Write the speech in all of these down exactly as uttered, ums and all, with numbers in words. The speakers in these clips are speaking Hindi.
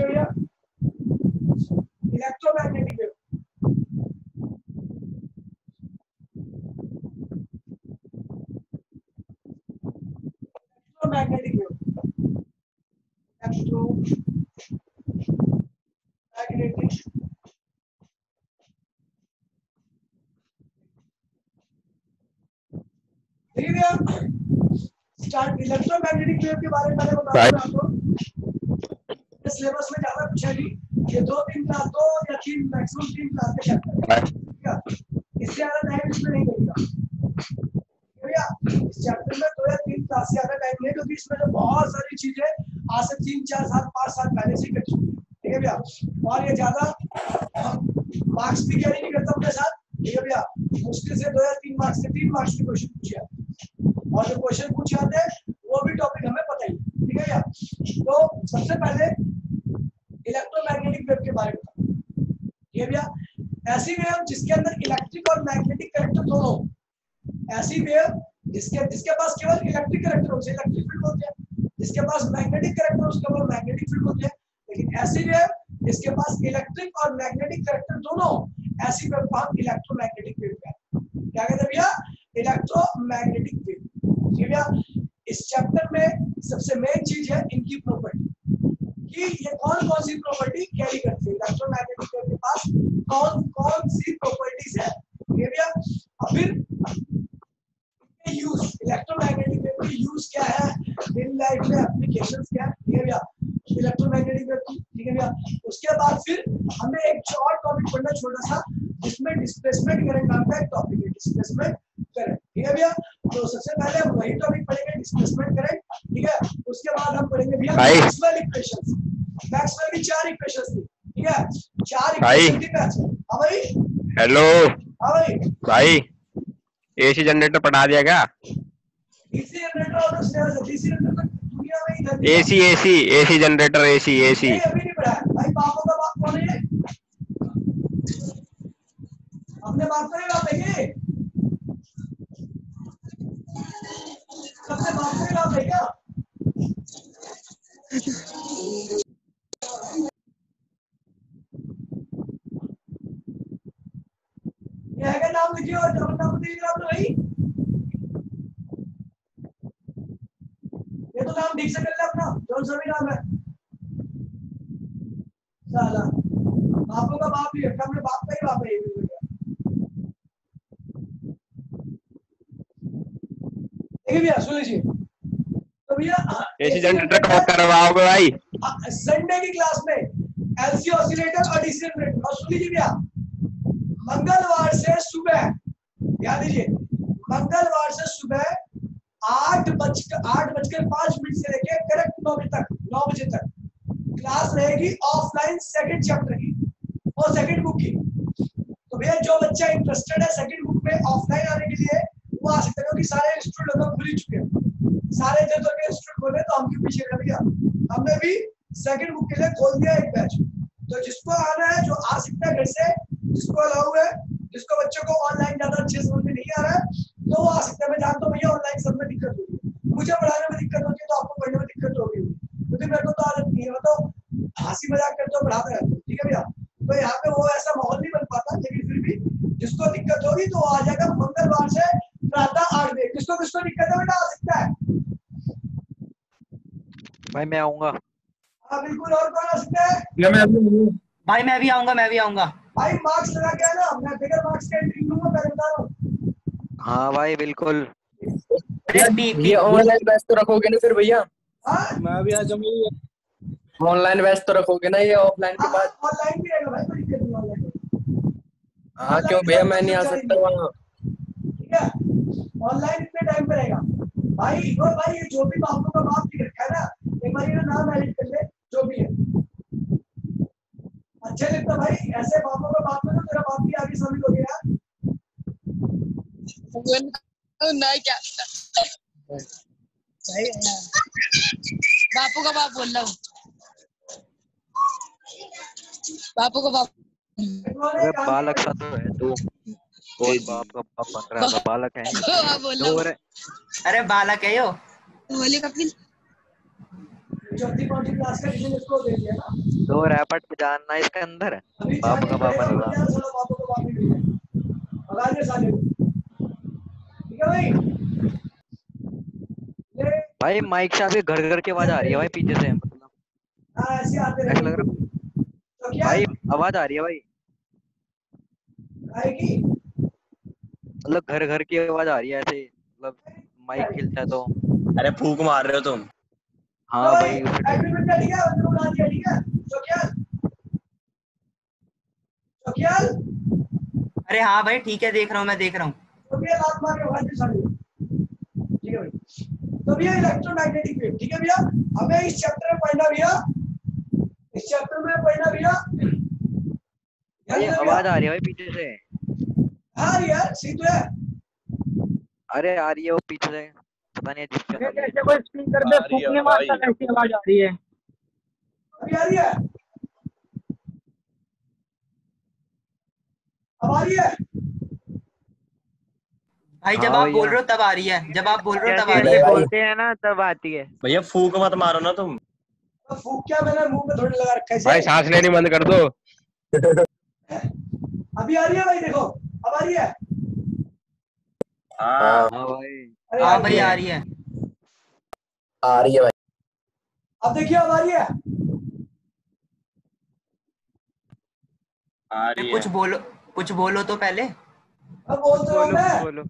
बताइए भैया, electromagnetic wave. Electromagnetic wave, electromagnetic start. Electromagnetic wave के बारे में पहले बता दूं आपको, सिलेबस में ज्यादा पूछा नहीं, ये दो तीन क्लास, दो या तीन मैक्सिमम तीन क्लास के चैप्टर है, ठीक है, इससे ज्यादा टाइम इसमें नहीं लगेगा भैया। इस चैप्टर में दो या तीन क्लास से ज्यादा टाइम नहीं, क्योंकि इसमें जो बहुत सारी चीजें आज से तीन चार साल पांच साल पहले से कर चुकी है, ठीक है भैया। और ये ज्यादा मार्क्स भी कैरी नहीं करता अपने साथ, ठीक है भैया। मुश्किल से दो या तीन मार्क्स से तीन मार्क्स के क्वेश्चन पूछे जाते हैं, और जो क्वेश्चन पूछे जाते हैं वो भी टॉपिक हमें पता ही, ठीक है भैया। तो सबसे पहले इलेक्ट्रोमैग्नेटिक वेव के बारे में, ये भैया ऐसी वेव जिसके अंदर इलेक्ट्रिक और मैग्नेटिक करंट दोनों, ऐसी वेव जिसके जिसके पास केवल इलेक्ट्रिक करंट हो, उसे इलेक्ट्रिक फील्ड बोलते हैं, जिसके पास मैग्नेटिक करंट हो उसके पास मैग्नेटिक फील्ड बोलते हैं। लेकिन ऐसी वेव जिसके पास इलेक्ट्रिक और मैग्नेटिक करंट दोनों, ऐसी वेव को हम इलेक्ट्रोमैग्नेटिक वेव कहते हैं। क्या कहते हैं भैया? Electromagnetic wave. ठीक है, इस चैप्टर में सबसे मेन चीज है इनकी प्रॉपर्टी, कि ये कौन कौन सी प्रॉपर्टी कैरी करती है, इलेक्ट्रोमैग्नेटिक वेव के पास कौन कौन सी प्रॉपर्टीज है, ठीक है भैया। और फिर यूज, इलेक्ट्रोमैग्नेटिक वेव की यूज क्या है, डेली लाइफ में एप्लीकेशंस क्या है, ठीक है भैया, इलेक्ट्रोमैग्नेटिक वेव की, ठीक है भैया। उसके बाद फिर हमें एक और टॉपिक पढ़ना छोटा सा, जिसमें डिस्प्लेसमेंट करंट नाम का एक टॉपिक है, डिस्प्लेसमेंट करंट, ठीक है भैया। तो सबसे पहले हम वही टॉपिक पढ़ेंगे, डिस्प्लेसमेंट करंट, ठीक है। उसके बाद हम पढ़ेंगे भैया मैक्सवेल इक्वेशंस। मैक्सवेल की चार इक्वेशंस थी, ठीक है, चार इक्वेशन थी मैक्सवेल। हां भाई, हेलो हां भाई, भाई एसी जनरेटर पढ़ा दिया क्या? डीसी जनरेटर और डीसी जनरेटर दुनिया में इधर AC AC AC generator AC AC नहीं, अभी नहीं पढ़ा भाई। बापों का बाप कौन है? अपने बाप का ही बाप है ये, अपने बाप का ही बाप है क्या? ये है क्या? नाम लिखिए और जब नाम लिखिए आप भाई, ये तो नाम ठीक से कर ले अपना, कौन सा भी नाम है साला, बापों का बाप ही है, अपने बाप का ही बाप है ये। देखिए भैया सुन लीजिए, तो भैया एसी जनरेटर कब करवाओगे भाई? संडे की क्लास में एलसी ऑसिलेटर और डीसी जनरेटर। और सुन लीजिए भैया, मंगलवार से सुबह, याद लीजिए, मंगलवार से सुबह आठ बजकर आठ बजकर पांच मिनट से लेकर करेक्ट नौ बजे तक नौ बजे तक क्लास रहेगी ऑफलाइन सेकंड चैप्टर की और सेकंड बुक की। तो भैया जो बच्चा इंटरेस्टेड है सेकंड बुक में ऑफलाइन आने के लिए वो आ सकते हैं, क्योंकि सारे इंस्टीट्यूट लगभग खुल ही चुके हैं, सारे जगह के इंस्टीट्यूट खोले, तो हम क्यों पीछे रह गया। हमने भी सेकंड बुक के लिए खोल दिया एक बैच, तो जिसको आना है जो आ सकता है घर से, जिसको अलाउ है, जिसको बच्चों को ऑनलाइन ज्यादा अच्छे समझ में नहीं आ रहा है तो वो आ सकता है। मैं जानता हूँ भैया ऑनलाइन सब में दिक्कत होगी, मुझे पढ़ाने में दिक्कत होती है तो आपको पढ़ने में दिक्कत होगी, क्योंकि मेरे को तो आदत नहीं है, तो हंसी मजाक करते हो पढ़ाते रहते हो, ठीक है भैया। तो यहाँ पे वो ऐसा माहौल नहीं बन पाता, लेकिन फिर भी जिसको दिक्कत होगी तो आ जाएगा मंगलवार से प्रातः आठ बजे। किसको किसको दिक्कत है बेटा आ सकता है भाई? मैं आऊंगा। हाँ बिल्कुल, और कौन आ सकता है? भाई मैं भी आऊंगा, मैं भी आऊंगा भाई मार्क्स लगा के आना, मैं बिगर मार्क्स का एंट्री दूंगा, मैं बता रहा हूँ। हाँ भाई बिल्कुल। ये ऑनलाइन बैच तो रखोगे ना फिर भैया? हाँ मैं भी आ जाऊंगा। ऑनलाइन बैच तो रखोगे ना ये ऑफलाइन के बाद? ऑनलाइन भी रहेगा भाई, कोई दिक्कत नहीं ऑनलाइन। हाँ क्यों भैया, मैं नहीं आ सकता वहाँ। ठीक है, ऑनलाइन इतने टाइम पे रहेगा भाई। और भाई ये जो भी बापों का बाप लिख रखा है ना, एक बार ये नाम एडिट कर ले जो भी है, अच्छे लिखता भाई, ऐसे बापों का बाप में तो तेरा बाप भी आगे शामिल हो गया यार। नहीं क्या बापू का बाप बोल रहा हूँ, बापू का बाप। अरे बालक सा तो है तू, कोई बाप का बाप बन रहा है, बालक है। बोल रहा हूँ, अरे बालक है यो। बोले कपिल, चौथी पांचवी क्लास का किसी स्कोर दे दिया ना। दो रैपट जानना इसके अंदर अभी बाप जाके का बाप पढ़ेगा, बन मत जाना, साला बापों को बाप ही मिल जाए। भगा दे साले को। ठीक है भाई। ले भाई माइक से आपके घर घर की आवाज आ रही है भाई पीछे से, मतलब हाँ ऐसे आते ऐसा रहेंगे। लग रहा तो क्या भाई आवाज आ रही है भाई, आएगी? मतलब घर घर की आवाज आ रही है ऐसे, मतलब माइक खिलता है तो। अरे फूक मार रहे हो तुम। हाँ भाई उसे टाइप एग्रीमेंट कर लिया, बंदे को बुला दिया, ठीक है? चौकियाल चौकियाल अरे हाँ भाई ठीक है, देख रहा हूँ मैं देख रहा हूँ। चौकियाल हाथ मार के भगा दे साले को। ठीक है भाई। तो भैया इलेक्ट्रोमैग्नेटिक वेव, ठीक है भैया? हमें इस चैप्टर में पढ़ना भैया, इस चैप्टर में पढ़ना भैया। भाई आवाज आ रही है भाई पीछे से। हाँ यार सही तो है। अरे आ रही है वो पीछे से, पता नहीं है जिससे आ रही है। जैसे कोई स्पीकर पे फूक नहीं मारता वैसी आवाज आ रही है। अभी आ रही है? अब आ रही है? भाई जब हाँ आप भैया। बोल रहे हो तब आ रही है, जब आप बोल रहे हो तब आ जैसे रही है। बोलते हैं ना तब आती है। भैया फूक मत मारो ना तुम। अब फूक क्या, मैंने मुंह पे थोड़ी लगा रखा है भाई इसे। सांस लेनी बंद कर दो। अभी आ रही है भाई, देखो अब आ रही है। हाँ हाँ भाई अरे हाँ आ भाई रही आ है। रही है। आ रही है भाई। अब देखिए अब आ रही है। आ रही कुछ है। बोलो, कुछ बोलो तो पहले। अब बोल तो रहा हूँ बोलो मैं। बोलो।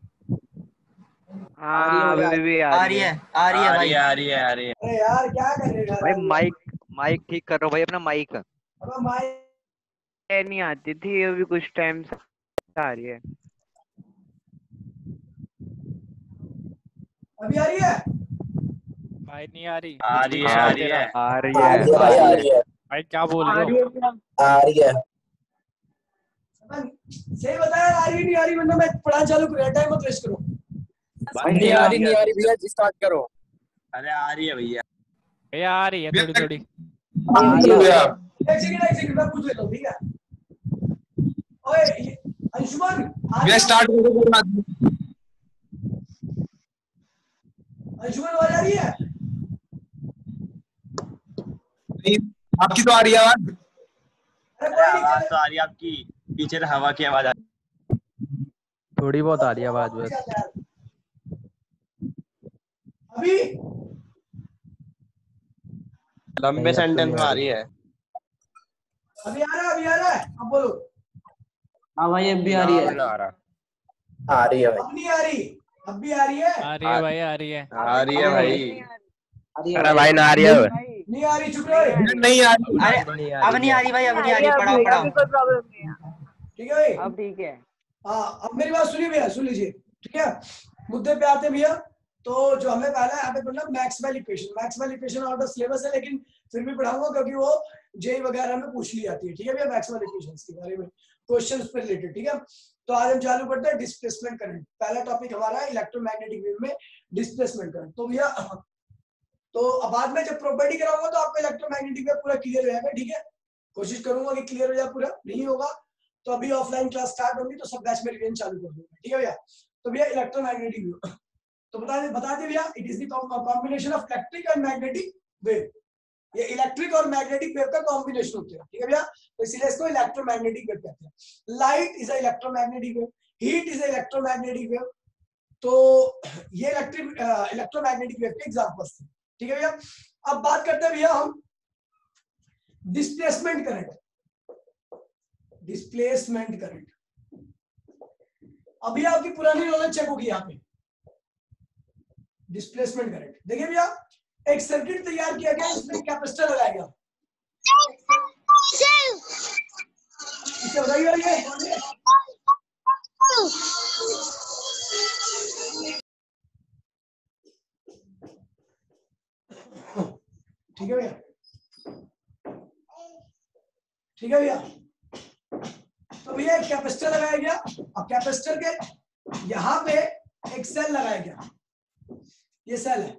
हाँ अभी भी आ आ रही रही है। है, आ रही है आ रही भाई। है आ रही है आ रही है। अरे यार क्या कर रहे भाई हो? माइक माइक ठीक कर रहा हूँ भाई अपना माइक। अब माइक ये नहीं आती थी, अभी कुछ टाइम से आ रही है। अभी आ रही है? भाई नहीं आ रही। आ कुछ रही भी है इशू आ है रही तेरा? है। आ रही आ है रही है आ भाई, आ रही है। रही है, भाई क्या बोल रहे हो? आ रही है। अपन सही बताया, आ रही नहीं आ रही, वरना मैं पढ़ाना चालू करूँ, टाइम मत वेस्ट करो। भाई नहीं आ रही, है नहीं आ रही तुम। भैया, स्टार्ट करो। अरे आ रही है भैया। भैया आ रही है थोड़ी थोड़ी। आ रही है भैया। एक सेकंड एक सेकंड मैं पूछ लेता हूँ, ठीक है? ओए ये- अंशुमन आ रही है? स्टार्ट करो। अंशुमन आवाज आ रही है? आपकी तो आ रही है आवाज। अरे अरे कोई नहीं आवाज चले। तो आ रही है आपकी, पीछे से हवा की आवाज आ रही थोड़ी बहुत आ रही है आवाज बस। अभी है। लंबे सेंटेंस में आ रही है। अभी आ रहा है, अभी आ रहा है, अब बोलो। हाँ भाई अब भी आ ना रही भी है। ना आ रहा। आ रही है भाई। अब नहीं आ रही, अब भी आ रही है? आ रही है भाई, आ रही है। आ रही है भाई। अरे भाई ना आ रही है। नहीं आ रही, चुप रहो। नहीं आ रही। अरे अब नहीं आ रही भाई, अब नहीं आ रही, पढ़ाओ पढ़ाओ। कोई प्रॉब्लम नहीं है। ठीक है भाई? अब ठीक है। हाँ अब मेरी बात सुनिए भैया, सुन लीजिए, ठीक है? मुद्दे पे आते हैं भैया। तो जो हमें पहला यहाँ पे पढ़ना Maxwell equation. Maxwell equation out of syllabus है, लेकिन फिर भी पढ़ाऊंगा क्योंकि वो जेई वगैरह में पूछ ली जाती है, ठीक है भैया? मैक्सवेल इक्वेशंस के बारे में क्वेश्चंस पे रिलेटेड, ठीक है? तो आज हम चालू करते हैं डिस्प्लेसमेंट करंट। पहला टॉपिक हमारा है इलेक्ट्रोमैग्नेटिक वेव में डिस्प्लेसमेंट करंट। तो भैया तो अब बाद में जब प्रॉपर्टी कराऊंगा तो आपको इलेक्ट्रोमैग्नेटिक वेव पूरा क्लियर हो जाएगा, ठीक है? कोशिश करूंगा कि क्लियर हो जाए, पूरा नहीं होगा तो अभी ऑफलाइन क्लास स्टार्ट होगी तो सब बैच में रिवीजन चालू कर दूंगा, ठीक है भैया? तो भैया इलेक्ट्रोमैग्नेटिक वेव तो बता दे बता दे भैया, it is the combination of electric and magnetic wave. ये इलेक्ट्रिक और मैग्नेटिक वेव का कॉम्बिनेशन होता है, ठीक है भैया? तो इसीलिए इसको इलेक्ट्रोमैग्नेटिक वेव कहते हैं। Light is a electromagnetic wave, heat is a electromagnetic wave. तो ये इलेक्ट्रिक इलेक्ट्रोमैग्नेटिक वेव के एग्जांपल्स थे, ठीक है भैया? अब बात करते हैं भैया हम डिस्प्लेसमेंट करंट। डिस्प्लेसमेंट करंट अभी आपकी पुरानी नॉलेज चेक होगी यहाँ पे। डिस्प्लेसमेंट करंट देखिए भैया, एक सर्किट तैयार किया गया, इसमें कैपेसिटर लगाया गया। इसे बताइए ये ठीक है भैया? ठीक है भैया? तो भैया एक कैपेसिटर लगाया गया। अब कैपेसिटर के यहां पे एक सेल लगाया गया, ये सेल है,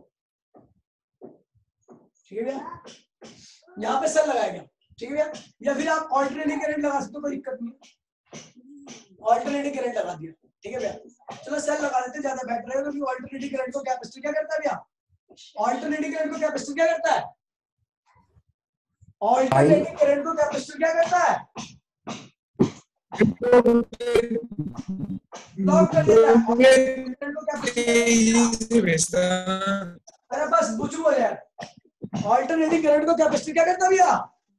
ठीक है भैया? यहां पे सेल लगाया गया, ठीक है भैया? या फिर आप ऑल्टरनेटिंग करंट लगा सकते हो, कोई दिक्कत नहीं। ऑल्टरनेटिंग करंट लगा दिया, ठीक है भैया? चलो सेल लगा देते, ज्यादा बेटर है, क्योंकि ऑल्टरनेटिंग करंट को कैपेसिटर क्या करता है भैया? ऑल्टरनेटिंग करंट को कैपेसिटर क्या करता है? ऑल्टरनेटिंग करंट को कैपेसिटर क्या करता है? ब्लॉक कर देता है। करंट को कैपेसिटर, अरे बस बुझू हो यार। ऑल्टरनेटिंग करंट को कैपेसिटर क्या करता है भैया?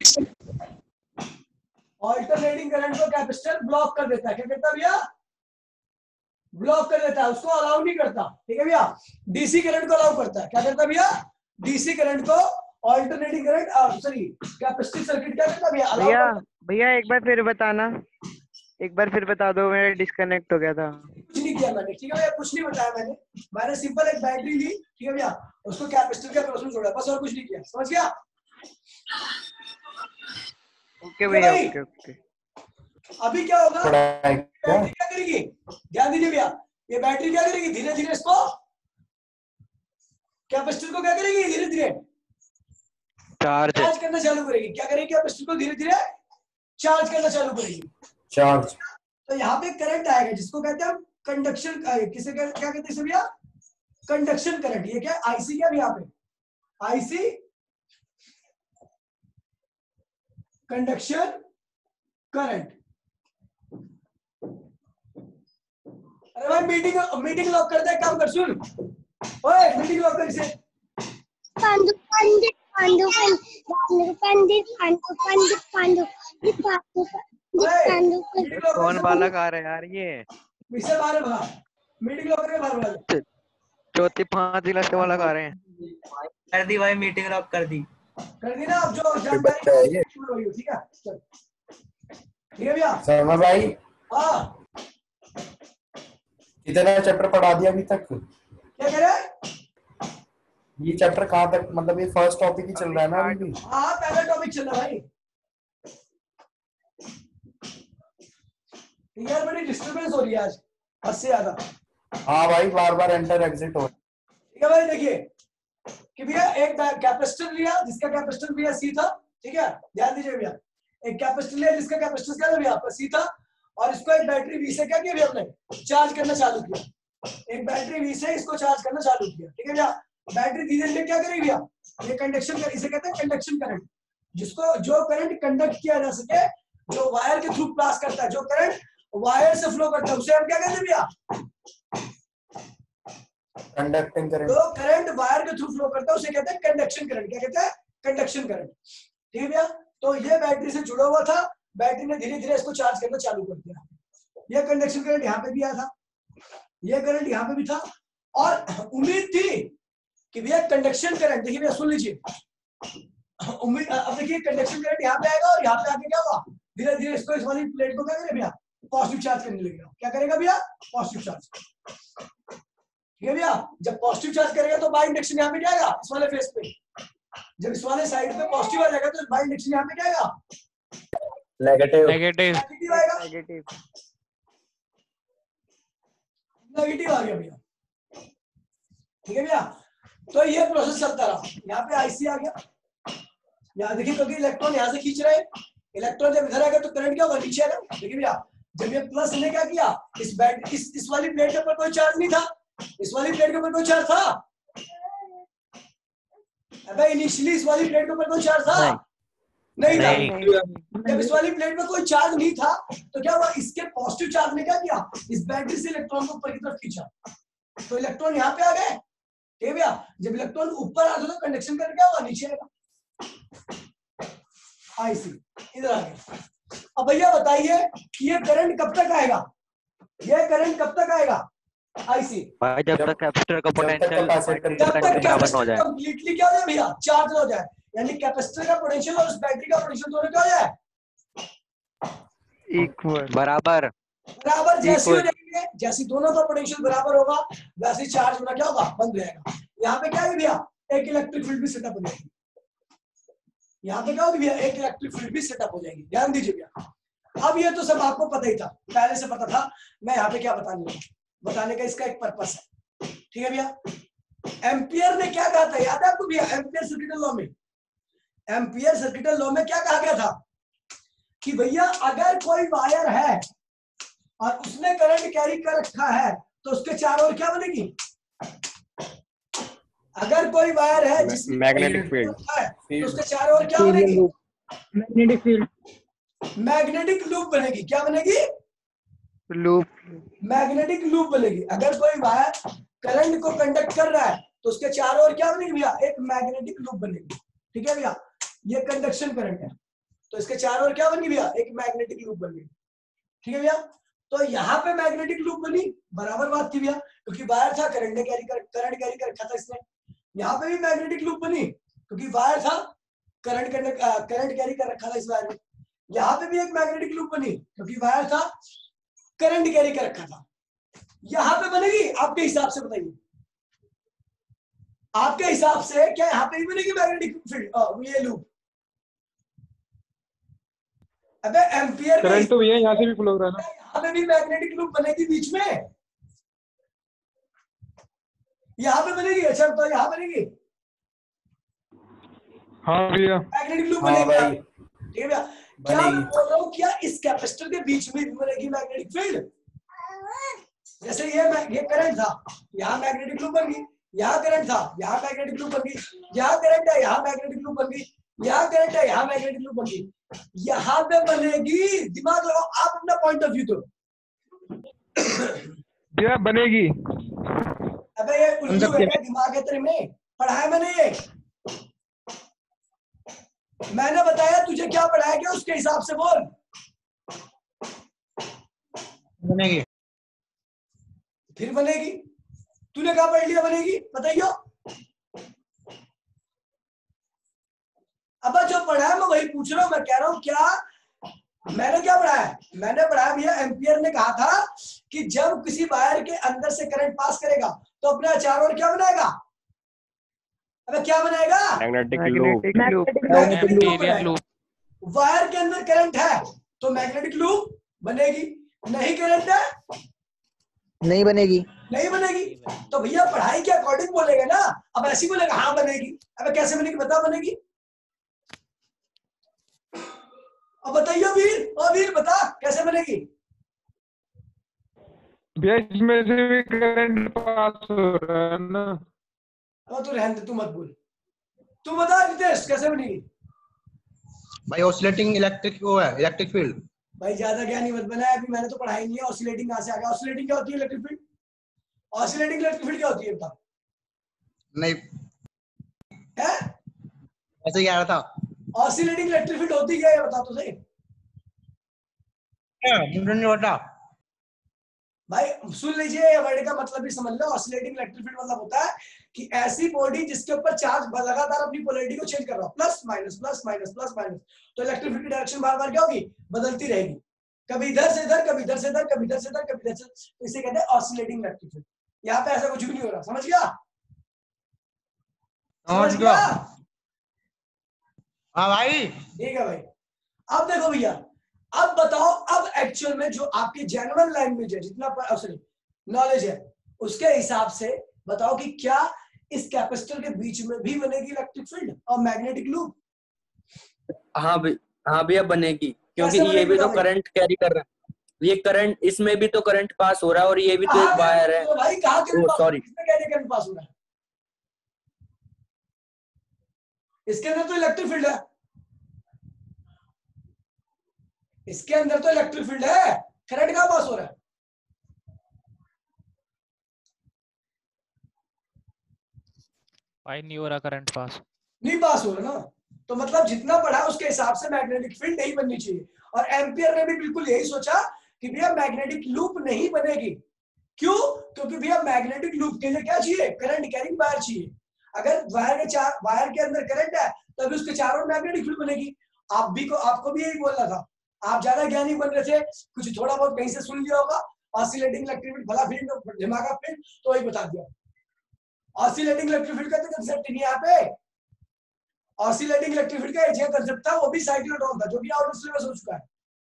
ऑल्टरनेटिंग करंट को कैपेसिटर ब्लॉक कर देता है। क्या करता है भैया? ब्लॉक कर देता है, उसको अलाउ नहीं करता। ठीक है भैया। डीसी करंट को अलाउ करता है। क्या करता है भैया? डीसी करंट को alternating current, sorry capacitive circuit क्या करता है भैया? भैया भैया एक बार फिर बताना, एक बार फिर बता दो, मेरा डिस्कनेक्ट हो गया था। कुछ नहीं किया मैंने, ठीक है भैया, कुछ नहीं बताया मैंने। मैंने सिंपल एक बैटरी ली, ठीक है भैया, उसको कैपेसिटर के क्रॉस में जोड़ा, बस और कुछ नहीं किया। समझ गया? ओके भैया, ओके ओके। अभी क्या होगा? बैटरी क्या करेगी? ध्यान दीजिए भैया, ये बैटरी क्या करेगी? धीरे धीरे इसको, कैपेसिटर को क्या करेगी? धीरे धीरे चार्ज चार्ज करना चालू करेगी। क्या करेगी? कैपेसिटर को धीरे धीरे चार्ज करना चालू करेगी। चार्ज। तो यहाँ पे करंट आएगा जिसको कहते हैं हम कंडक्शन, किसे क्या कहते हैं इसे भैया? Conduction current. ये क्या? आईसी क्या यहाँ पे? IC conduction current. अरे भाई मीटिंग मीटिंग लॉक कर दे, काम कर। सुन ओए, मीटिंग लॉक कर इसे। पांडु पंडित पांडु पंडित पंडित पांडु पंडित पांडु पांडु पांडु। कौन बालक आ रहे यार? ये पीछे बाहर बाहर मीटिंग लॉक करके बाहर वाले चौथी पांच जिला से बालक आ रहे हैं। कर दी भाई, मीटिंग लॉक कर दी कर दी ना। अब जो जानकारी शुरू हुई, ठीक है? चल ठीक है भैया। शर्मा भाई, हाँ कितना चैप्टर पढ़ा दिया अभी तक? क्या कह रहे हैं? ये चैप्टर कहाँ तक, मतलब ये फर्स्ट टॉपिक ही चल रहा है ना अभी भी? हाँ पहला टॉपिक चल रहा है भाई। यार बड़ी डिस्टर्बेंस हो रही है आज हद से ज्यादा। हाँ भाई, बार बार एंटर एग्जिट हो। ठीक है भाई, देखिए कि भैया एक कैपेसिटर लिया जिसका कैपेसिटर भैया सी था। ठीक है, ध्यान दीजिए भैया, एक कैपेसिटर लिया जिसका कैपेसिटर क्या था भैया? आपका सी था। और इसको एक बैटरी वी से क्या किया भैया? हमने चार्ज करना चालू किया। एक बैटरी वी से इसको चार्ज करना चालू किया। ठीक है भैया। बैटरी धीरे धीरे क्या करेगी भैया? ये कंडक्शन कर, इसे कहते हैं कंडक्शन करंट। जिसको जो करंट कंडक्ट किया जा सके, जो वायर के थ्रू पास करता है, जो करंट वायर से फ्लो करता है, उसे हम क्या कहते हैं भैया? Conducting current. जो करंट वायर के थ्रू फ्लो करता है उसे कहते हैं कंडक्शन करंट। क्या कहते हैं? Conduction current. ठीक है भैया। तो ये बैटरी से जुड़ा हुआ था, बैटरी ने धीरे धीरे इसको चार्ज करना चालू कर दिया। ये कंडक्शन करंट यहाँ पे भी आया था, ये करंट यहाँ पे भी था। और उम्मीद थी कि भैया कंडक्शन करंट, देखिए भैया सुन लीजिए, उम्मीद, अब देखिए कंडक्शन करंट यहाँ पे आएगा और यहाँ पे आके क्या होगा? धीरे धीरे इसको, इस वाली प्लेट को क्या करेगा भैया? पॉजिटिव चार्ज करने लगेगा। क्या करेगा भैया? Positive charge. ठीक है भैया। जब पॉजिटिव चार्ज करेगा तो बाय इंडक्शन यहाँ पे क्या आएगा? इस वाले फेस पे। जब इस वाले साइड पे पॉजिटिव आ जाएगा तो बाय इंडक्शन यहाँ पे क्या आएगा? नेगेटिव। नेगेटिव नेगेटिव आएगा। नेगेटिव नेगेटिव आ गया भैया। ठीक है भैया। तो ये प्रोसेस चलता रहा। यहाँ पे आईसी आ गया, यहाँ देखिए, क्योंकि इलेक्ट्रॉन यहाँ से खींच रहे हैं, इलेक्ट्रॉन जब इधर आएगा तो करंट क्या होगा? नीचे आएगा। देखिए भैया, जब ये प्लस ने क्या किया, इस बैट इस इस वाली प्लेट के ऊपर कोई चार्ज नहीं था, इस वाली प्लेट के ऊपर कोई चार्ज था? अबे इनिशियली इस वाली प्लेट के ऊपर कोई चार्ज था? नहीं, नहीं था। जब इस वाली प्लेट में कोई चार्ज नहीं था तो क्या हुआ? इसके पॉजिटिव चार्ज ने क्या किया? इस बैटरी से इलेक्ट्रॉन को ऊपर की तरफ खींचा, तो इलेक्ट्रॉन यहाँ पे आ गए। ठीक है भैया। जब इलेक्ट्रॉन ऊपर आता तो कंडक्शन करके क्या होगा? नीचे आएगा। आईसी इधर आ गया। अब भैया बताइए कि ये करंट कब तक आएगा? ये करंट कब तक आएगा? आईसी भाई जब तक कैपेसिटर का पोटेंशियल जब तक कैपेसिटर कंप्लीटली क्या हो जाए भैया? चार्ज हो जाए। यानी कैपेसिटर का पोटेंशियल और उस बैटरी का पोटेंशियल दोनों क्या हो जाए? इक्वल, बराबर बराबर। जैसे हो जाएंगे, जैसे दोनों का पोटेंशियल बराबर होगा वैसे चार्ज होना क्या होगा? बंद हो जाएगा। यहाँ पे क्या है भैया? एक इलेक्ट्रिक फील्ड भी सेटअप हो जाएगी। यहाँ पे क्या होगी भैया? एक इलेक्ट्रिक फील्ड भी सेटअप हो जाएगी। ध्यान दीजिए भैया। अब ये तो सब आपको पता ही था, पहले से पता था। मैं यहाँ पे क्या बताने लगा, बताने का इसका एक पर्पस है। ठीक है भैया। एम्पियर ने क्या कहा था? याद है आपको भैया? एम्पियर सर्किटल लॉ में, एम्पियर सर्किटल लॉ में क्या कहा गया था कि भैया अगर कोई वायर है और उसने करंट कैरी कर रखा है तो उसके चारों ओर क्या बनेगी? अगर कोई वायर है जिसमें मैग्नेटिक फील्ड है तो उसके चारों ओर क्या बनेगी? मैग्नेटिक फील्ड, मैग्नेटिक लूप बनेगी। क्या बनेगी? लूप। मैग्नेटिक लूप बनेगी। अगर कोई वायर करंट को कंडक्ट कर रहा है तो उसके चारों ओर क्या बनेगी भैया? एक मैग्नेटिक लूप बनेगी। ठीक है भैया, ये कंडक्शन करंट है तो इसके चारों ओर क्या बनेगी भैया? एक मैग्नेटिक लूप बनेगी। ठीक है भैया, तो यहाँ पे मैग्नेटिक लूप बनी, बराबर बात थी भैया, क्योंकि वायर था, करंट ने कैरी कर करंट कैरी कर रखा था इसने। यहाँ पे भी मैग्नेटिक लूप बनी क्योंकि वायर था, करंट करने करंट कैरी कर रखा था इस वायर में। यहाँ पे भी एक मैग्नेटिक लूप बनी क्योंकि वायर था, करंट कैरी कर रखा था। यहाँ पे बनेगी आपके हिसाब से, बताइए आपके हिसाब से क्या यहाँ पे भी बनेगी मैग्नेटिक फील्ड ये लूप? अबे एम्पियर करंट तो भैया यहाँ से भी फ्लो हो रहा है ना, यहाँ पे भी मैग्नेटिक लूप बनेगी बीच में, यहाँ पे बनेगी। अच्छा तो यहाँ बनेगी, हाँ भैया मैग्नेटिक लूप हाँ बनेगी। भाई ठीक है भैया, क्या मैं बोल रहा हूँ, क्या इस कैपेसिटर के बीच में भी बनेगी मैग्नेटिक फील्ड? जैसे ये ये करंट था, यहाँ मैग्नेटिक लूप बन गई, यहाँ करंट था, यहाँ मैग्नेटिक लूप बन गई, यहाँ करंट है, यहाँ मैग्नेटिक लूप बन गई, यहाँ करंट है, यहाँ मैग्नेटिक लूप बन गई, यहाँ पे बनेगी। दिमाग लगाओ आप अपना पॉइंट ऑफ व्यू दो। भैया बनेगी। अबे ये उल्लू है, दिमाग है तेरे में? पढ़ाया मैंने ये, मैंने बताया तुझे क्या पढ़ाया गया उसके हिसाब से बोल। बनेगी, फिर बनेगी, तूने कहा पढ़ लिया बनेगी? बताइयो। अब जो पढ़ा है मैं वही पूछ रहा हूं, मैं कह रहा हूं क्या मैंने क्या पढ़ाया है? मैंने पढ़ाया भैया, एम्पियर ने कहा था कि जब किसी वायर के अंदर से करंट पास करेगा तो अपने चारों ओर क्या बनाएगा? अबे क्या बनाएगा? Magnetic loop. वायर के अंदर करंट है तो मैग्नेटिक लूप बनेगी, नहीं करंट है नहीं बनेगी, नहीं बनेगी। तो भैया पढ़ाई के अकॉर्डिंग बोलेगा ना, अब ऐसी बोलेगा हाँ बनेगी। अब कैसे बनेगी बता? बनेगी, अब बताइए वीर, ओ वीर बता कैसे बनेगी? भैया इसमें से भी करंट पास हो रहा है ना। अब तू रहने दे, तू मत बोल, तू बता रितेश कैसे बनेगी? भाई ऑसिलेटिंग इलेक्ट्रिक वो है, इलेक्ट्रिक फील्ड। भाई ज्यादा ज्ञानी मत बना, अभी मैंने तो पढ़ाई नहीं है। ऑसिलेटिंग कहाँ से आ गया? ऑसिलेटिंग क्या होती है? Electric field. Oscillating electric field क्या होती है बता? नहीं है ऐसे क्या था? ऑसिलेटिंग इलेक्ट्रिक फील्ड होती क्या है बता तो सही। मुझे नहीं पता भाई सुन लीजिए, वर्ड का मतलब भी समझ लो। ऑसिलेटिंग इलेक्ट्रिक फील्ड मतलब होता है कि ऐसी बॉडी जिसके ऊपर चार्ज लगातार अपनी पोलैरिटी को चेंज कर रहा हो, plus minus plus minus plus minus, तो इलेक्ट्रिक फील्ड की डायरेक्शन बार बार क्या होगी? बदलती रहेगी, कभी इधर से इधर, कभी इधर से इधर, कभी इधर से इधर, कभी इधर से। तो इसे कहते हैं ऑसिलेटिंग इलेक्ट्रिक फील्ड। यहाँ पे ऐसा कुछ भी नहीं हो रहा, समझ गया? समझ गया? हाँ भाई ठीक है भाई। अब देखो भैया, अब बताओ, अब एक्चुअल में जो आपकी जेन्युइन लैंग्वेज है, जितना सॉरी नॉलेज है, उसके हिसाब से बताओ कि क्या इस कैपेसिटर के बीच में भी बनेगी इलेक्ट्रिक फील्ड और मैग्नेटिक लूप? हाँ भी हाँ भैया बनेगी, क्योंकि कैसे ये भी बनेगी तो भाई? करंट कैरी कर रहा है, ये करंट, इसमें भी तो करंट पास हो रहा है और ये भी तो एक वायर है। तो भाई कहाँ करंट पास? सॉरी इसमें कैसे करंट पास हो रहा है? इसके अंदर तो इलेक्ट्रिक फील्ड है, इसके अंदर तो इलेक्ट्रिक फील्ड है, करंट कहाँ पास हो रहा है? भाई नहीं हो रहा करंट पास, नहीं पास हो रहा ना, तो मतलब जितना पढ़ा उसके हिसाब से मैग्नेटिक फील्ड नहीं बननी चाहिए। और एम्पियर ने भी बिल्कुल यही सोचा कि भैया मैग्नेटिक लूप नहीं बनेगी। क्यों? क्योंकि भैया मैग्नेटिक लूप के लिए क्या चाहिए? करंट कैरिंग वायर चाहिए। अगर वायर के चार वायर के अंदर करंट है तभी उसके चारों मैग्नेटिक फील्ड बनेगी। आप भी को आपको भी यही बोलना था, आप ज्यादा ज्ञानी बन रहे थे, कुछ थोड़ा बहुत कहीं से सुन लिया होगा, ऑसिलेटिंग इलेक्ट्रिक फील्ड भला फील्ड दिमाग फील्ड, तो वही बता दिया। ऑसिलेटिंग इलेक्ट्रिक फील्ड का तो कंसेप्ट नहीं है यहाँ पे। ऑसिलेटिंग इलेक्ट्रिक फील्ड का एक जगह कंसेप्ट था, वो भी साइक्लोट्रॉन था, जो भी आउट ऑफ सिलेबस हो चुका है।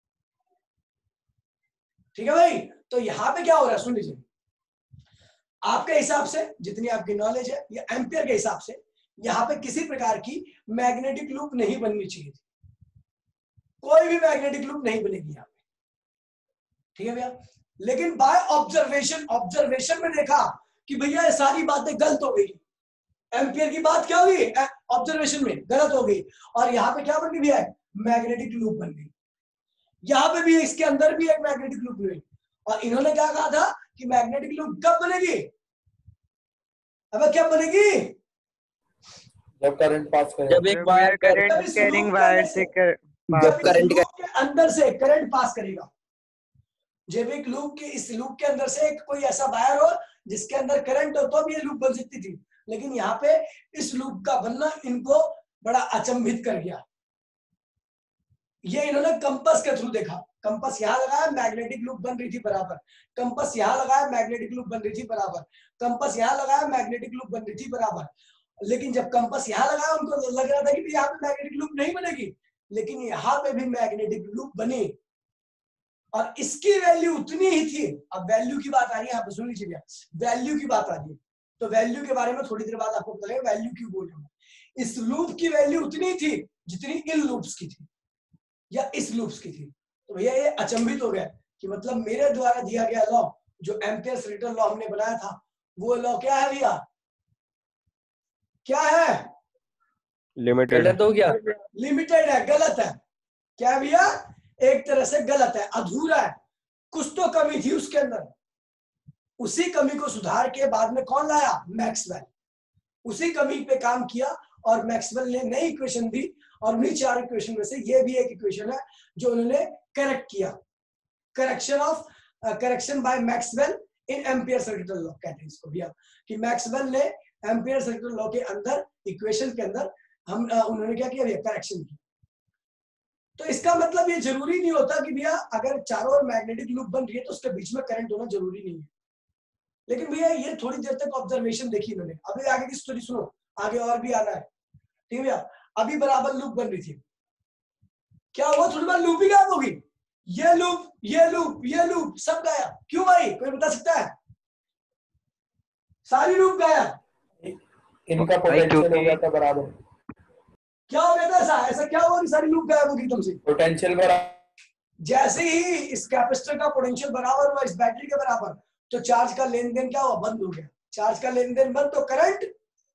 ठीक है भाई, तो यहाँ पे क्या हो रहा है सुन लीजिए, आपके हिसाब से जितनी आपकी नॉलेज है या एम्पियर के हिसाब से यहाँ पे किसी प्रकार की मैग्नेटिक लूप नहीं बननी चाहिए थी, कोई भी मैग्नेटिक लूप नहीं बनेगी यहाँ पे। ठीक है भैया, लेकिन बाय ऑब्जर्वेशन ऑब्जर्वेशन में देखा कि भैया ये सारी बातें गलत हो गई। एम्पियर की बात क्या हुई? ऑब्जर्वेशन में गलत हो गई, और यहाँ पे क्या बन गई भैया, मैग्नेटिक लूप बन गई। यहाँ पे भी इसके अंदर भी एक मैग्नेटिक लूप बनी, और इन्होंने क्या कहा था कि मैग्नेटिक लूप कब बनेगी, अब क्या बनेगी, जब करंट पास करे, जब एक बार करंट जब इस कैरिंग लूप के वायर अंदर से से- कर जब इस लूप के अंदर से करंट पास करेगा, जब एक लूप के इस लूप के अंदर से एक कोई ऐसा वायर हो जिसके अंदर करंट हो तो भी ये लूप बन सकती थी, लेकिन यहाँ पे इस लूप का बनना इनको बड़ा अचंभित कर गया। ये इन्होंने कंपास के थ्रू देखा, कंपास यहाँ लगाया मैग्नेटिक लूप बन रही थी बराबर, कंपास यहाँ लगाया मैग्नेटिक लूप बन रही थी बराबर, कंपास यहाँ लगाया मैग्नेटिक लूप बन रही थी बराबर। लेकिन जब कंपास यहाँ लगाया उनको लग रहा था कि यहाँ पे मैग्नेटिक लूप नहीं बनेगी, लेकिन यहाँ पे भी मैग्नेटिक लूप बनी, और इसकी वैल्यू उतनी ही थी। अब वैल्यू की बात आ रही है, यहाँ पे सुन लीजिए, वैल्यू की बात आ रही है, तो वैल्यू के बारे में थोड़ी देर बाद आपको पता लगेगा वैल्यू क्यों बोल रहा हूँ। इस लूप की वैल्यू उतनी थी जितनी इन लूप्स की थी या इस लूप्स की थी। तो भैया ये अचंभित हो गया कि मतलब मेरे द्वारा दिया गया लॉ, जो एम्पियर्स रिटर्न लॉ हमने बनाया था, वो लॉ क्या है भैया, क्या है, लिमिटेड गलत हो गया, लिमिटेड है, गलत है। क्या है भैया, एक तरह से गलत है, अधूरा है, कुछ तो कमी थी उसके अंदर। उसी कमी को सुधार के बाद में कौन लाया, मैक्सवेल, उसी कमी पे काम किया और मैक्सवेल ने नई इक्वेशन दी, और उन्हीं चार इक्वेशन में से ये भी एक इक्वेशन है जो उन्होंने करेक्ट किया, correction of correction by Maxwell in Ampere's return law कहते हैं इसको भैया, कि मैक्सवेल ने एम्पियर्स रिटर्न लॉ के अंदर इक्वेशन के अंदर हम uh, उन्होंने क्या किया भैया, करेक्शन किया। तो इसका मतलब ये जरूरी नहीं होता कि भैया अगर चारों ओर मैग्नेटिक लूप बन रही है तो उसके बीच में करंट होना जरूरी नहीं है। लेकिन भैया ये थोड़ी देर तक ऑब्जर्वेशन देखी इन्होंने, अभी आगे की स्टोरी सुनो, आगे और भी आना है, ठीक है भैया। अभी बराबर लूप बन रही थी, क्या हुआ, थोड़ी बार लूप ही गायब होगी, ये लूप ये लूप ये लूप सब गायब, क्यों भाई, कोई बता सकता है, सारी लूप गायब, इनका पोटेंशियल हो गया था बराबर, क्या हो गया था ऐसा, ऐसा क्या हुआ कि सारी लूप गायब होगी तुमसे, पोटेंशियल बराबर। जैसे ही इस कैपेसिटर का पोटेंशियल बराबर हुआ इस बैटरी के बराबर, तो चार्ज का लेन देन क्या हुआ, बंद हो गया, चार्ज का लेन देन बंद तो करंट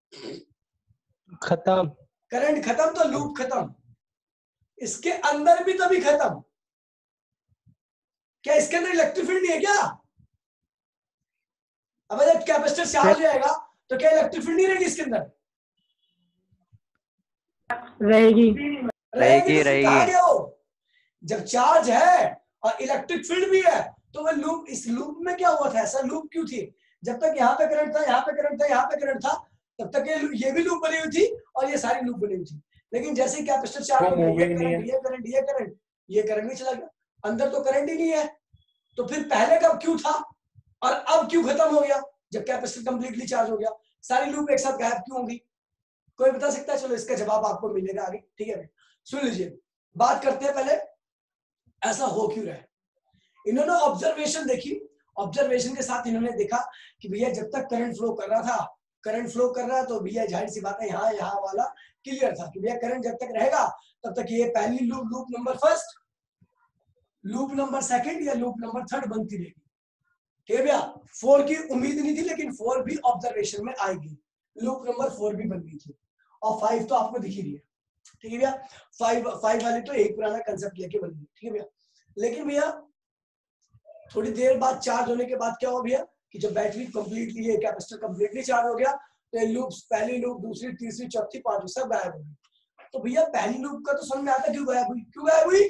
खत्म, करंट खत्म तो लूप खत्म, इसके अंदर भी तभी खत्म। क्या इसके अंदर इलेक्ट्रिक फील्ड नहीं है क्या, अब जब कैपेसिटर चार्ज हो जाएगा तो क्या इलेक्ट्रिक फील्ड नहीं रहेगी इसके अंदर, रहेगी रहेगी तो रहेगी कहाँ गया वो? जब चार्ज है और इलेक्ट्रिक फील्ड भी है तो वह लूप, इस लूप में क्या हुआ था, ऐसा लूप क्यों थी, जब तक यहाँ पे करंट था, यहाँ पे करंट था, यहाँ पे करंट था, तब तक ये ये भी लूप बनी हुई थी और ये सारी लूप बनी हुई थी। लेकिन जैसे ही कैपेसिटर चार्ज हो गया, ये करंट ये करंट ये करंट ये करंट नहीं चला गया, अंदर तो करंट ही नहीं है, तो फिर पहले कब क्यों था और अब क्यों खत्म हो गया, जब कैपेसिटर कंप्लीटली चार्ज हो गया, सारी लूप एक साथ गायब क्यों होगी, कोई बता सकता है, चलो इसका जवाब आपको मिलेगा आगे, ठीक है। सुन लीजिए, बात करते हैं पहले ऐसा हो क्यों रहा है। इन्होंने ऑब्जर्वेशन देखी, ऑब्जर्वेशन के साथ इन्होंने देखा कि भैया जब तक करंट फ्लो कर रहा था, करंट फ्लो कर रहा है तो भैया जाहिर सी बात है यहाँ यहाँ वाला क्लियर था कि भैया करंट जब तक रहेगा तब तक ये पहली loop loop number first, loop number second या लूप नंबर थर्ड बनती रहेगी, ठीक है भैया। फोर की उम्मीद नहीं थी लेकिन फोर भी ऑब्जर्वेशन में आएगी, लूप नंबर फोर भी बन गई थी, और फाइव तो आपको दिख ही रही है, ठीक है भैया। फाइव फाइव वाली तो एक पुराना कंसेप्ट लेके बन गई, ठीक है भैया। लेकिन भैया थोड़ी देर बाद चार्ज होने के बाद क्या हुआ भैया कि जब बैटरी कंप्लीटली ये कैपेसिटर कंप्लीटली चार्ज हो गया तो ये लूप्स, पहली लूप, दूसरी, तीसरी, चौथी, पांचवी सब गायब हो गई। तो भैया पहली लूप का तो समझ में आता क्यों गायब हुई, क्यों गायब हुई,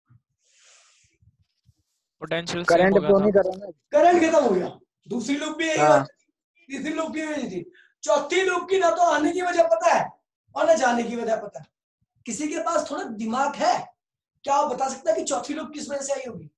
पोटेंशियल करंट फ्लो नहीं कर रहा ना, करंट खत्म हो गया। दूसरी लूप भी यही हाँ। बात, तीसरी लूप भी यही थी, चौथी लूप की ना तो आने की वजह पता है और ना जाने की वजह पता है। किसी के पास थोड़ा दिमाग है क्या, वो बता सकता है कि चौथी लूप किस वजह से आई होगी,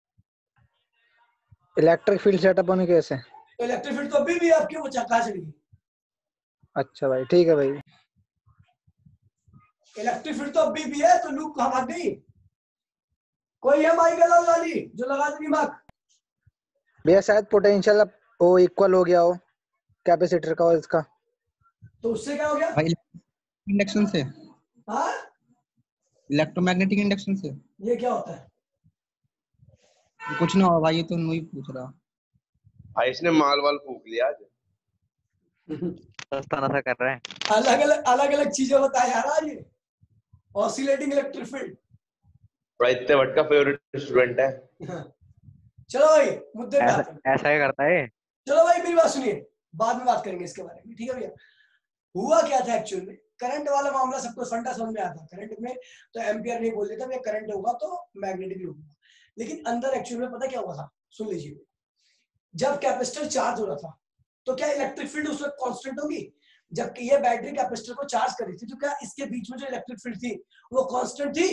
इलेक्ट्रिक फील्ड सेटअप होने की वजह से। तो इलेक्ट्रिक फील्ड तो अभी भी आपकी वो कहाँ चली गई, अच्छा भाई, ठीक है भाई, इलेक्ट्रिक फील्ड तो अभी भी है, तो लूप कहाँ भाग गई, कोई है माई गलाल वाली जो लगा दे दिमाग, भैया शायद पोटेंशियल अब वो इक्वल हो गया हो कैपेसिटर का और इसका, तो उससे क्या हो गया भाई इंडक्शन से, हाँ इलेक्ट्रोमैग्नेटिक इंडक्शन से। ये क्या होता है, कुछ ना हो भाई, ये तो नहीं पूछ रहा भाई इसने माल वाल फूक लिया आज। सस्ता नशा कर रहे हैं। अलग अलग अलग अलग चीजें बताए जा रहा है ये ऑसिलेटिंग इलेक्ट्रिक फील्ड। बड़ा इतने वट का फेवरेट स्टूडेंट है। चलो भाई मुद्दे पे ऐसा आते हैं। ऐसा ही करता है। चलो भाई मेरी बात सुनिए, बाद में बात करेंगे इसके बारे में, ठीक है भैया। हुआ क्या था एक्चुअल में, करंट वाला मामला सबको फंडा समझ में आता। करंट में तो एम्पियर नहीं बोल देता भैया, करंट होगा तो मैग्नेटिक लूप होगा। लेकिन अंदर एक्चुअल में पता क्या हुआ था, सुन लीजिए। जब कैपेसिटर चार्ज हो रहा था तो क्या इलेक्ट्रिक फील्ड उस वक्त कांस्टेंट होगी? जबकि ये बैटरी कैपेसिटर को चार्ज कर रही थी तो क्या इसके बीच में जो इलेक्ट्रिक फील्ड थी वो कांस्टेंट थी?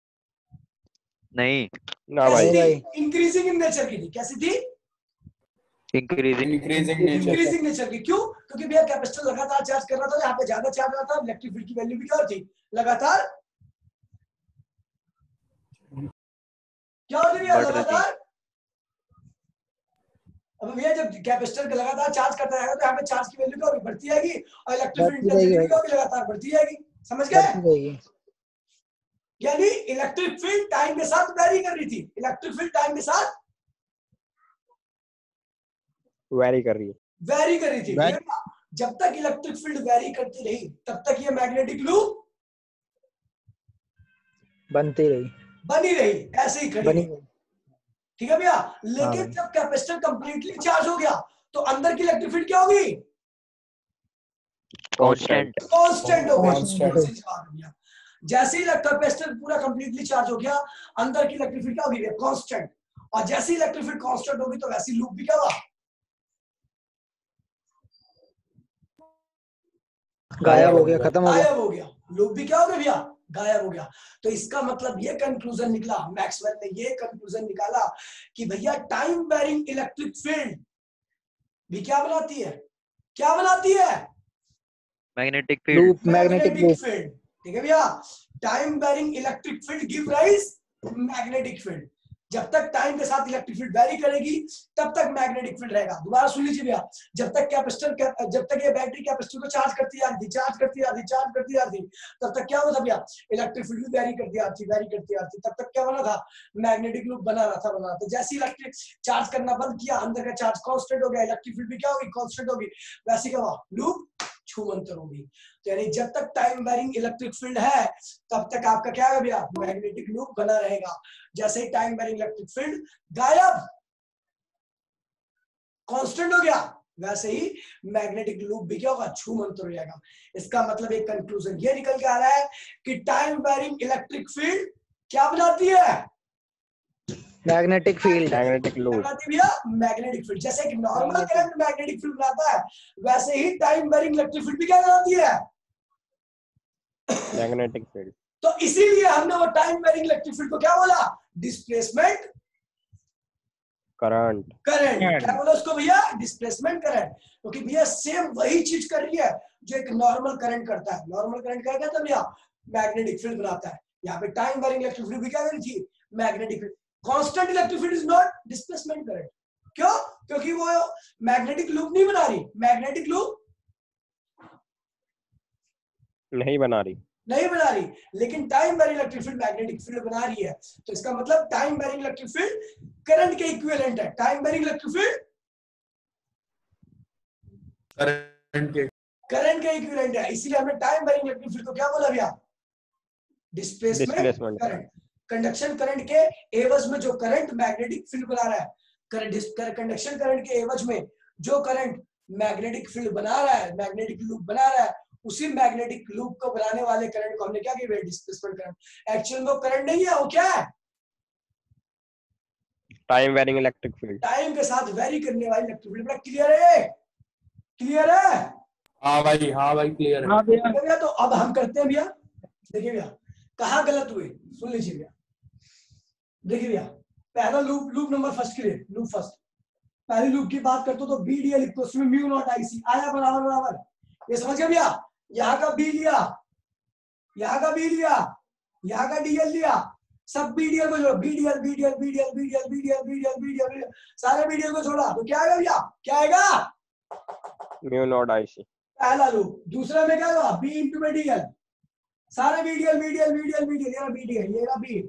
नहीं ना भाई, इंक्रीजिंग इन नेचर की थी। कैसी थी? Increasing increasing nature increasing nature की। क्यों? क्योंकि भैया कैपेसिटर लगातार चार्ज कर रहा था, यहाँ पे ज्यादा चार्ज रहा था, इलेक्ट्रिक फील्ड की वैल्यू भी क्या थी? लगातार क्या होती भैया? लगातार। अब भैया जब कैपेसिटर का लगातार चार्ज करता रहेगा तो यहाँ पे चार्ज की वैल्यू क्या होगी? बढ़ती जाएगी, और इलेक्ट्रिक फील्ड इंटेंसिटी क्या होगी? लगातार बढ़ती जाएगी। समझ गए? यानी इलेक्ट्रिक फील्ड टाइम के साथ वेरी कर रही थी। इलेक्ट्रिक फील्ड टाइम के साथ वेरी कर रही है वेरी कर रही थी। जब तक इलेक्ट्रिक फील्ड वेरी करती रही तब तक ये मैग्नेटिक लूप बनती रही बनी रही, ऐसे ही खड़ी रही। ठीक है भैया। लेकिन जब कैपेसिटर कंप्लीटली चार्ज हो गया तो अंदर की इलेक्ट्रिक फील्ड क्या होगी? कांस्टेंट कांस्टेंट हो गई। जैसे ही कैपेसिटर पूरा कंप्लीटली चार्ज हो गया अंदर की इलेक्ट्रिक फील्ड क्या होगी? कांस्टेंट। और जैसे ही इलेक्ट्रिक फील्ड कांस्टेंट होगी तो वैसी लूप भी क्या होगा? गायब हो गया, खत्म हो गया, गायब हो गया। लूप भी क्या हो गया भैया? गायब हो गया। तो इसका मतलब ये कंक्लूजन निकला, मैक्सवेल ने ये कंक्लूजन निकाला कि भैया टाइम वेरिंग इलेक्ट्रिक फील्ड भी क्या बनाती है? क्या बनाती है? Magnetic field. Magnetic field. ठीक है भैया। Time varying electric field give rise magnetic field. जब तक टाइम के साथ इलेक्ट्रिक फील्ड वेरी करेगी तब तक मैग्नेटिक फील्ड रहेगा। दोबारा सुन लीजिए भैया। जब तक कैपेसिटर जब तक ये बैटरी कैपेसिटर को चार्ज करती जा रही थी चार्ज करती जा रही चार्ज करती जा रही तब तक क्या होता भैया? इलेक्ट्रिक फील्ड भी वेरी करती आती वेरी करती आती तब तक क्या बना था? मैग्नेटिक लूप बना रहा था बना रहा था। जैसे इलेक्ट्रिक चार्ज करना बंद किया अंदर का चार्ज कांस्टेंट हो गया, इलेक्ट्रिक फील्ड भी क्या होगी? कांस्टेंट होगी। वैसे क्या हुआ? लूप छूमंतर होगी। तो यानी जब तक टाइम वेरिंग इलेक्ट्रिक फील्ड है तब तक आपका क्या है भैया? मैग्नेटिक लूप बना रहेगा। जैसे ही टाइम वेरिंग इलेक्ट्रिक फील्ड गायब कांस्टेंट हो गया वैसे ही मैग्नेटिक लूप भी क्या होगा? छूमंतर हो जाएगा। इसका मतलब एक कंक्लूजन ये निकल के आ रहा है कि टाइम वेरिंग इलेक्ट्रिक फील्ड क्या बनाती है? Magnetic field. मैग्नेटिक लूप बनाती भैया मैग्नेटिक फील्ड। जैसे कि नॉर्मल करंट मैग्नेटिक फील्ड बनाता है वैसे ही टाइम वेरिंग इलेक्ट्रिक फील्ड भी क्या बनाती है? Magnetic field. तो इसीलिए हमने वो टाइम वेरिंग इलेक्ट्रिक फील्ड को क्या बोला? Displacement current. करंट क्या बोला उसको भैया? Displacement current. क्योंकि भैया सेम वही चीज कर रही है जो एक नॉर्मल करंट करता है। नॉर्मल करंट क्या कहता है भैया? मैग्नेटिक फील्ड बनाता है। यहाँ पे टाइम वेरिंग इलेक्ट्रिक फील्ड भी क्या कर रही थी? Magnetic field. Constant electric field is not displacement current. क्यों? क्योंकि वो मैग्नेटिक लूप नहीं बना रही। मैग्नेटिक लूप नहीं बना रही नहीं बना रही लेकिन time varying electric field magnetic field बना रही है। तो इसका मतलब time varying electric field current के इक्विवेलेंट है। Time varying electric field current के करंट के इक्विवेलेंट है। इसीलिए हमने टाइम वेरिंग इलेक्ट्रिक फील्ड को क्या बोला भैया? Displacement current. कंडक्शन करंट के एवज में जो करंट मैग्नेटिक फील्ड बना रहा है, कंडक्शन करंट के एवज में जो करंट मैग्नेटिक फील्ड बना रहा है, मैग्नेटिक लूप बना रहा है, उसी मैग्नेटिक लूप को बनाने वाले करंट को हमने क्या किया? Displacement current. एक्चुअल में करंट नहीं है, वो क्या है? Time varying electric field. Time के साथ वेरी करने वाली इलेक्ट्रिक फील्ड। क्लियर है? क्लियर है? हाँ भाई, हाँ भाई क्लियर है। भैया तो अब हम करते हैं भैया। देखिए भैया कहाँ गलत हुए सुन लीजिए भैया। देखिए भैया पहला लूप लूप नंबर फर्स्ट के लिए लूप फर्स्ट पहली लूप की बात करते हो तो B D L equal to mu naught I C आया बराबर बराबर। ये समझ गए भैया? यहाँ का बी लिया, यहाँ का बी लिया, यहाँ का डीएल लिया, सब बीडीएल को जोड़ो। BDL BDL BDL BDL BDL BDL BDL सारे बीडीएल को छोड़ा तो क्या आएगा भैया? क्या आएगा? Mu naught I C. पहला लूप। दूसरा में क्या होगा? बी इंटू में डीएल। सारे बीडीएल बीडीएल बीडीएल बीडीएल। ये रहा बीडीएल, ये रहा बी,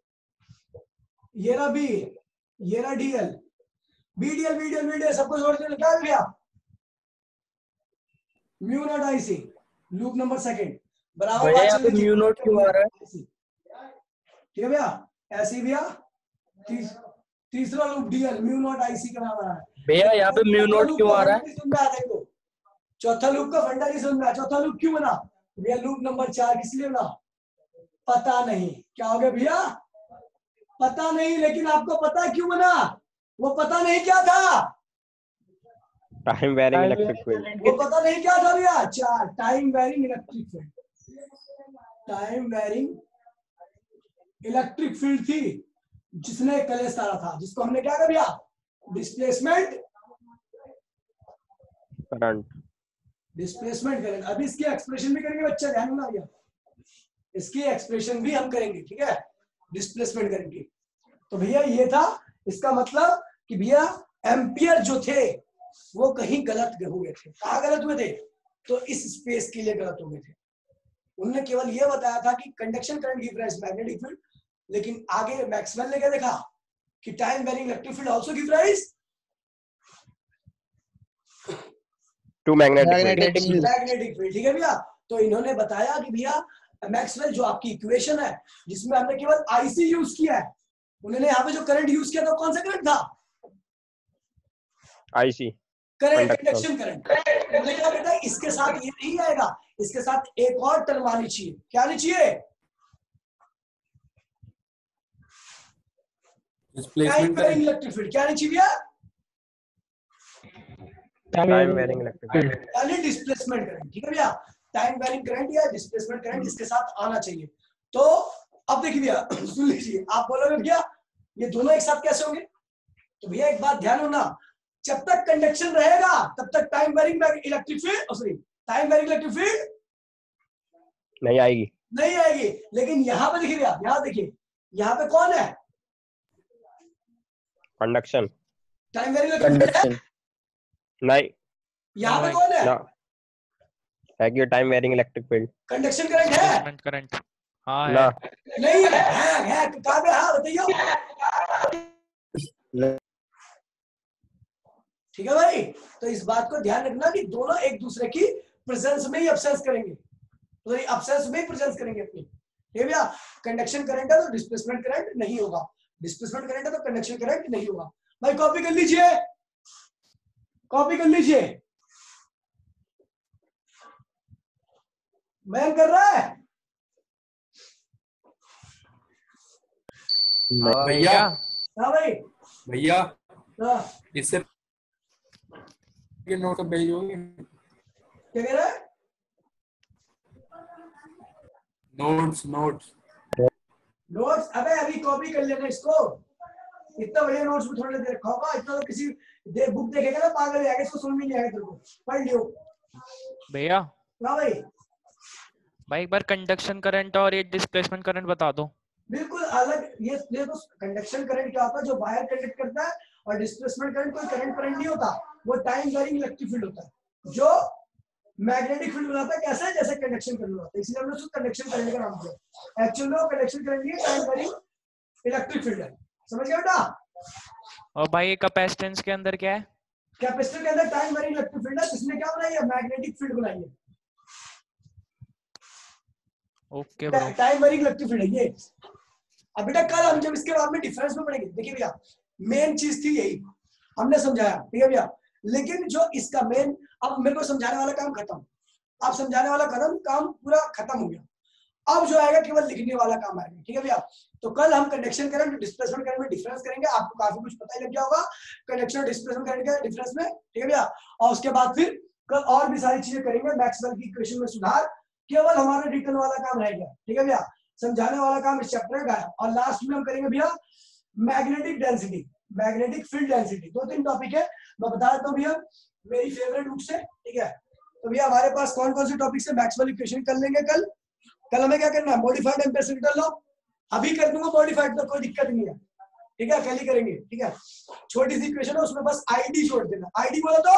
ये रहा बी, ये रहा डीएल। बीडीएल बीडीएल बीडीएल सबको जोड़ देना क्या है भैया? Mu naught I C, loop number second बराबर भैया बात यहाँ चल पे रही थी। म्यू नोट क्यों आ रहा है? ठीक है भैया, ऐसे ही भैया तीस, तीसरा loop DL mu naught I C के बराबर है। भैया यहाँ पे म्यू नोट क्यों आ रहा है? सुन रहा है देखो, चौथा लूप का फंडा नहीं सुन रहा। चौथा लूप क्यों बना भैया? लूप नंबर चार किस लिए बना? पता नहीं। क्या हो गया भैया? पता नहीं। लेकिन आपको पता है क्यों बना? वो पता नहीं क्या था? Time varying electric field. वो पता नहीं क्या था भैया? चार, time varying electric field. Time varying electric field थी जिसने कलेश तारा था, जिसको हमने क्या कर दिया? Displacement current. Displacement current. अभी इसकी एक्सप्रेशन भी करेंगे बच्चा, ध्यान में आ गया? इसकी एक्सप्रेशन भी हम करेंगे, ठीक है, डिस्प्लेसमेंट करेंगे। तो भैया ये था, इसका मतलब कि भैया एम्पियर जो थे वो कहीं गलत हो गए थे। कहाँ गलत हुए थे? तो इस स्पेस के लिए गलत हो गए थे। उन्होंने केवल ये बताया था कि conduction current give rise magnetic field, लेकिन आगे मैक्सवेल ने क्या देखा कि time varying electric field also give rise to magnetic field. Magnetic field, ठीक है भैया। तो इन्होंने बताया कि भैया मैक्सवेल जो आपकी इक्वेशन है जिसमें हमने केवल आईसी यूज किया है, उन्होंने यहाँ पे जो करंट यूज किया था कौन सा करंट था? IC current, conduction current. उन्होंने क्या कहता है, इसके साथ ये नहीं आएगा, इसके साथ एक और टर्म आनी चाहिए। क्या आनी चाहिए? Time varying electric field. क्या आनी चाहिए भैया? टाइम वेरिंग इलेक्ट्रिक फील्ड यानी डिस्प्लेसमेंट करंट, ठीक है भैया। टाइम वेरिंग करंट या डिस्प्लेसमेंट करंट इसके साथ आना चाहिए। तो अब देखिए भैया, सुन लीजिए, आप बोलोगे भैया ये दोनों एक साथ कैसे होंगे? तो भैया एक बात ध्यान रखना, जब तक कंडक्शन रहेगा तब तक time varying electric field sorry time varying electric field नहीं आएगी, नहीं आएगी। लेकिन यहाँ पे देखिए भैया, यहाँ देखिए, यहाँ पे कौन है? Conduction. Time varying electric field नहीं, यहाँ पे कौन है? ना है कि time varying electric field. Conduction current है? करंट हाँ ना है। नहीं है, है, है। कहाँ पे? हाँ बताइए। ठीक है भाई, तो इस बात को ध्यान रखना कि दोनों एक दूसरे की प्रेजेंस में ही अब्सेंस करेंगे, तो ये अब्सेंस में ही प्रेजेंस करेंगे अपनी। ठीक है भैया, कंडक्शन करंट है तो डिस्प्लेसमेंट करंट नहीं होगा, डिस्प्लेसमेंट करंट है तो कंडक्शन करंट नहीं होगा। भाई कॉपी कर लीजिए, कॉपी कर लीजिए। मैन कर रहा है भैया हाँ भाई भैया हाँ इससे नोट कब भेजोगे? क्या कह रहा है? Notes notes notes? अबे अभी कॉपी कर लेना इसको, इतना बढ़िया नोट्स में थोड़ा देर रखा होगा, इतना तो किसी दे, बुक देखेगा ना पागल हो जाएगा, इसको समझ में नहीं आएगा तेरे को, पढ़ लियो। भैया हाँ भाई भाई एक बार कंडक्शन करंट और ये डिस्प्लेसमेंट करंट बता दो। बिल्कुल अलग। ये ये तो कंडक्शन करंट क्या होता है, जो वायर कंडक्ट करता है, और डिस्प्लेसमेंट करंट कोई करंट करंट नहीं होता, वो टाइम वेरिंग इलेक्ट्रिक फील्ड होता है जो मैग्नेटिक फील्ड बनाता है। कैसे? जैसे कंडक्शन करंट होता है, इसलिए हमने उसको कंडक्शन करंट का नाम दिया। एक्चुअली में वो कंडक्शन करंट नहीं है, टाइम वेरिंग इलेक्ट्रिक फील्ड है। समझ गया बेटा? और भाई ये कैपेसिटेंस के अंदर क्या है? कैपेसिटर के अंदर टाइम वेरिंग इलेक्ट्रिक फील्ड है, जिसने क्या बनाई है? मैग्नेटिक फील्ड बनाई है। Okay bro, time varying electric field है ये। अब बेटा कल हम जब इसके बाद में डिफरेंस में पढ़ेंगे, देखिए भैया मेन चीज थी यही, हमने समझाया, ठीक है भैया। लेकिन जो इसका मेन, अब मेरे को समझाने वाला काम खत्म, अब समझाने वाला खत्म, काम पूरा खत्म हो गया। अब जो आएगा केवल लिखने वाला काम आएगा, ठीक है भैया। तो कल हम कंडक्शन करंट डिस्प्लेसमेंट करंट में डिफरेंस करेंगे, आपको काफी कुछ पता ही लग गया होगा कंडक्शन और डिस्प्लेसमेंट करंट के डिफरेंस में, ठीक है भैया। और उसके बाद फिर कल और भी सारी चीजें करेंगे, मैक्सवेल की इक्वेशन में सुधार, केवल हमारा रिटर्न वाला काम रह गया, ठीक है भैया। समझाने वाला काम इस चैप्टर का है। और लास्ट में हम करेंगे भैया magnetic density, magnetic field density. दो तीन टॉपिक है, मैं बता देता हूँ भैया मेरी फेवरेट बुक से, ठीक है। तो भैया हमारे पास कौन कौन से टॉपिक से मैक्सवेल इक्वेशन कर लेंगे कल। कल हमें क्या करना है? मॉडिफाइड एम्पियर सर्किट लॉ, अभी कर दूंगा मॉडिफाइड, तो कोई दिक्कत नहीं है, ठीक है, कल ही करेंगे, ठीक है। छोटी सी इक्वेशन है, उसमें बस आईडी छोड़ देना। आईडी बोलो तो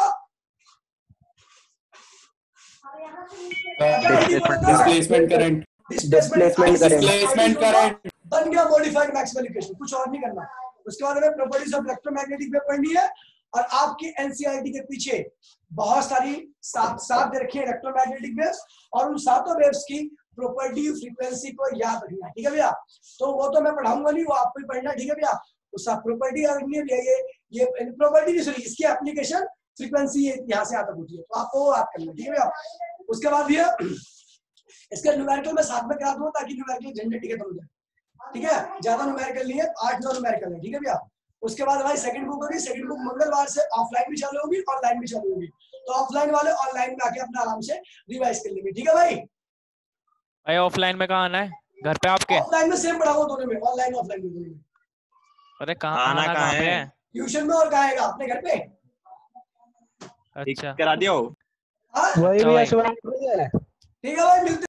displacement current, displacement displacement current बन गया मॉडिफाइड मैक्सवेल इक्वेशन, कुछ और नहीं करना। उसके बाद हमें प्रॉपर्टीज ऑफ इलेक्ट्रोमैग्नेटिक वेव पढ़नी है, और आपकी एनसीईआरटी के पीछे बहुत सारी सात सात दे रखी है इलेक्ट्रोमैग्नेटिक वेव्स, और उन सातों वेव्स की प्रॉपर्टी फ्रीक्वेंसी को याद रखना है, ठीक है भैया। तो वो तो मैं पढ़ाऊंगा नहीं, वो आपको ही पढ़ना, ठीक है भैया। उसका प्रॉपर्टी याद रखनी है भैया, ये ये प्रॉपर्टी नहीं, सॉरी, इसकी एप्लीकेशन फ्रीक्वेंसी यहाँ से आता होती है, तो आपको वो याद करना, ठीक है भैया। उसके बाद भैया इसका न्यूमेरिकल मैं साथ में करा दूंगा ताकि न्यूमेरिकल झंझट खत्म हो जाए, ठीक है। ज्यादा न्यूमेरिकल नहीं है, आठ नौ न्यूमेरिकल है, ठीक है भैया। उसके बाद हमारी सेकंड बुक होगी, सेकंड बुक मंगलवार से ऑफलाइन भी चालू होगी, ऑनलाइन भी चालू होगी, तो ऑफलाइन वाले ऑनलाइन में आके अपना आराम से रिवाइज कर लेंगे, ठीक है भाई। भाई ऑफलाइन में कहाँ आना है? घर पे आपके? ऑफलाइन में सेम पढ़ाऊंगा दोनों में, ऑनलाइन ऑफलाइन में दोनों में। अरे कहाँ आना कहाँ पे है? ट्यूशन में, और कहाँ आएगा अपने घर पे। अच्छा करा दिया हो। हाँ? वही भी भाई। ऐसे बना- ठीक है भाई, मिलते